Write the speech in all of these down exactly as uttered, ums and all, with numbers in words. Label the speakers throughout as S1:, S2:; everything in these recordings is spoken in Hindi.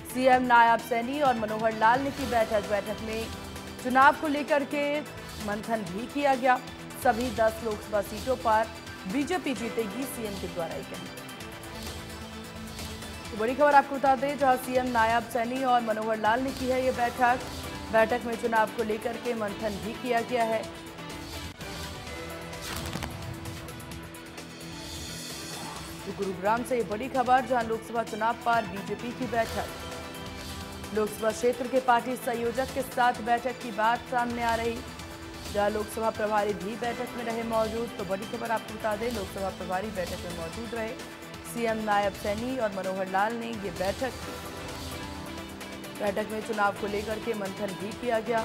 S1: सीएम नायब सैनी और मनोहर लाल ने की बैठक। बैठक में चुनाव को लेकर के मंथन भी किया गया। सभी दस लोकसभा सीटों पर बीजेपी जीतेगी, सीएम के द्वारा ही कहना। तो बड़ी खबर आपको बता दें, जहां सीएम नायब सैनी और मनोहर लाल ने की है ये बैठक। बैठक में चुनाव को लेकर के मंथन भी किया गया है। तो गुरुग्राम से ये बड़ी खबर, जहां लोकसभा चुनाव पर बीजेपी की बैठक। लोकसभा क्षेत्र के पार्टी संयोजक के साथ बैठक की बात सामने आ रही, जहां लोकसभा प्रभारी भी बैठक में रहे मौजूद। तो बड़ी खबर आपको बता दें, लोकसभा प्रभारी बैठक में मौजूद रहे। सीएम नायब सैनी और मनोहर लाल ने ये बैठक की। बैठक में चुनाव को लेकर के मंथन भी किया गया।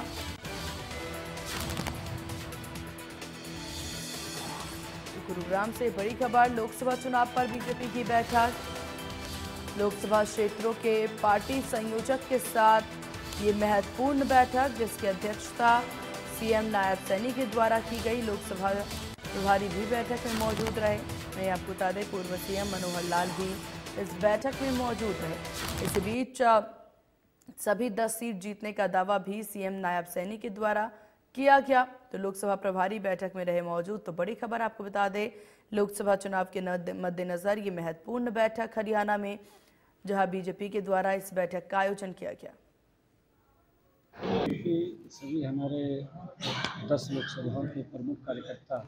S1: गुरुग्राम से बड़ी खबर, लोकसभा चुनाव पर बीजेपी की बैठक। लोकसभा क्षेत्रों के पार्टी संयोजक के साथ ये महत्वपूर्ण बैठक, जिसकी अध्यक्षता सीएम नायब सैनी के द्वारा की गई। लोकसभा प्रभारी भी बैठक में मौजूद रहे। मैं आपको बता दें, पूर्व सीएम मनोहर लाल भी इस बैठक में मौजूद रहे। इस बीच सभी दस सीट जीतने का दावा भी सीएम नायब सैनी के द्वारा किया गया। तो लोकसभा प्रभारी बैठक में रहे मौजूद। तो बड़ी खबर आपको बता दें, लोकसभा चुनाव के मद्देनजर ये महत्वपूर्ण बैठक हरियाणा में, जहां बीजेपी के द्वारा इस बैठक का आयोजन किया गया।
S2: सभी हमारे दस लोकसभाओं के प्रमुख कार्यकर्ता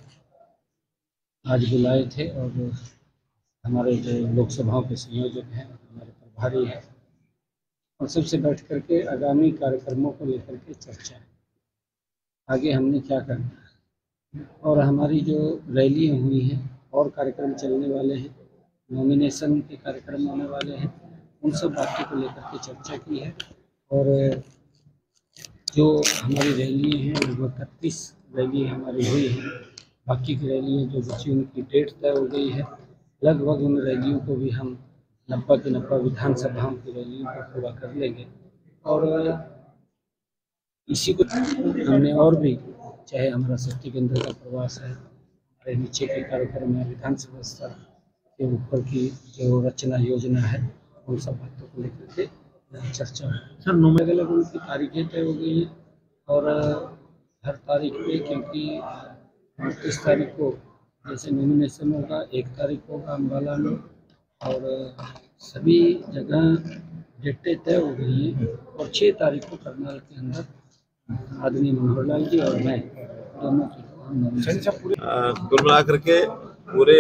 S2: आज बुलाए थे और हमारे जो लोकसभाओं के संयोजक हैं, हमारे प्रभारी हैं, और सबसे बैठ करके आगामी कार्यक्रमों को लेकर के चर्चा है, आगे हमने क्या करना है। और हमारी जो रैलियाँ हुई हैं और कार्यक्रम चलने वाले हैं, नॉमिनेशन के कार्यक्रम होने वाले हैं, उन सब बातों को लेकर के चर्चा की है। और जो हमारी रैलियाँ हैं, लगभग इकतीस रैली हमारी हुई हैं, बाकी की रैलियाँ जो बची उनकी डेट तय हो गई है। लगभग उन रैलियों को भी हम नब्बे की नब्बे विधानसभाओं की रैलियों को पूरा कर लेंगे। और इसी को हमने और भी, चाहे हमारा शक्ति केंद्र का प्रवास है, हमारे नीचे के कार्यक्रम है, विधानसभा स्तर के ऊपर की जो रचना योजना है, उन सब बातों को लेकर के चर्चा है। सर, नौ अलग अलग उनकी तारीखें तय हो गई हैं और हर तारीख पे, क्योंकि उनतीस तारीख को जैसे नॉमिनेशन होगा, एक तारीख होगा अम्बाला में, और सभी जगह डेटें तय हो गई हैं। और छः तारीख को करनाल के अंदर आदमी मनोहर लाल जी और मैं दोनों की
S3: कुल मिलाकर के पूरे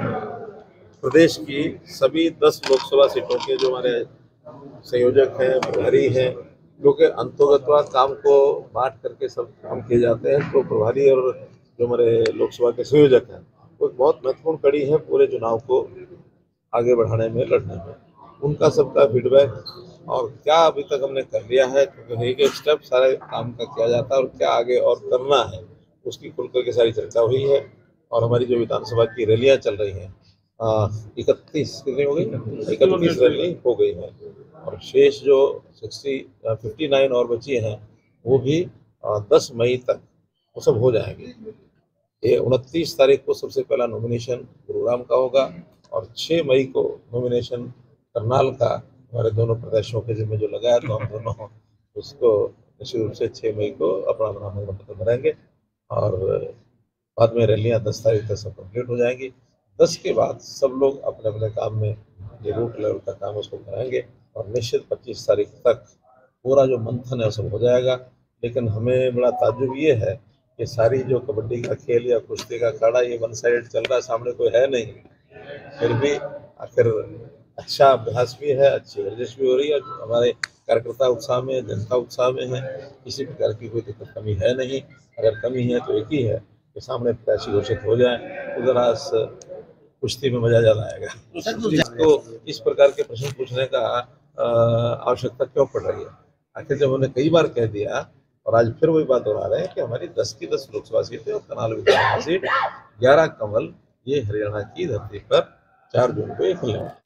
S3: प्रदेश की सभी दस लोकसभा सीटों के जो हमारे संयोजक हैं, प्रभारी हैं, क्योंकि अंतोगतवा काम को बांट करके सब काम किए जाते हैं, तो प्रभारी और जो हमारे लोकसभा के संयोजक हैं, वो एक बहुत महत्वपूर्ण कड़ी है पूरे चुनाव को आगे बढ़ाने में, लड़ने में। उनका सबका फीडबैक और क्या अभी तक हमने कर लिया है, क्योंकि एक एक स्टेप सारे काम का किया जाता है, और क्या आगे और करना है उसकी खुल करके सारी चर्चा हुई है। और हमारी जो विधानसभा की रैलियाँ चल रही हैं, इकतीस कितनी हो गई, इकतीस रैली हो गई है, और शेष जो सिक्सटी फिफ्टी नाइन और बची हैं, वो भी दस मई तक वो सब हो जाएंगे। ये उनतीस तारीख को सबसे पहला नॉमिनेशन गुरुग्राम का होगा, और छः मई को नॉमिनेशन करनाल का हमारे दोनों प्रदेशों के जिम्मे जो लगाया, तो हम दोनों उसको निश्चित रूप से छः मई को अपना नामांकन पत्र भरेंगे, और बाद में रैलियाँ दस तारीख तक सब कंप्लीट हो जाएंगी। दस के बाद सब लोग अपने अपने काम में ये रूट लेवल का काम उसको कराएंगे, और निश्चित पच्चीस तारीख तक पूरा जो मंथन है वो सब हो जाएगा। लेकिन हमें बड़ा ताज्जुब ये है कि सारी जो कबड्डी का खेल या कुश्ती का अखाड़ा ये वन साइड चल रहा है, सामने कोई है नहीं, फिर भी आखिर अच्छा अभ्यास भी है, अच्छी वर्जिश भी हो रही है। हमारे कार्यकर्ता उत्साह में, जनता उत्साह में है, किसी प्रकार की कोई दिक्कत कमी है नहीं। अगर कमी है तो एक ही है कि सामने प्रत्याशी घोषित हो जाए, तो जरा कुश्ती में मजा ज्यादा आएगा। तो इस प्रकार के प्रश्न पूछने का आवश्यकता क्यों पड़ रही है? आखिर जब उन्होंने कई बार कह दिया, और आज फिर वही बात दोहरा रहे हैं कि हमारी दस की दस लोकसभा सीटें और करनाल विधानसभा सीट ग्यारह कमल, ये हरियाणा की धरती पर चार जून को एक मिलेंगे।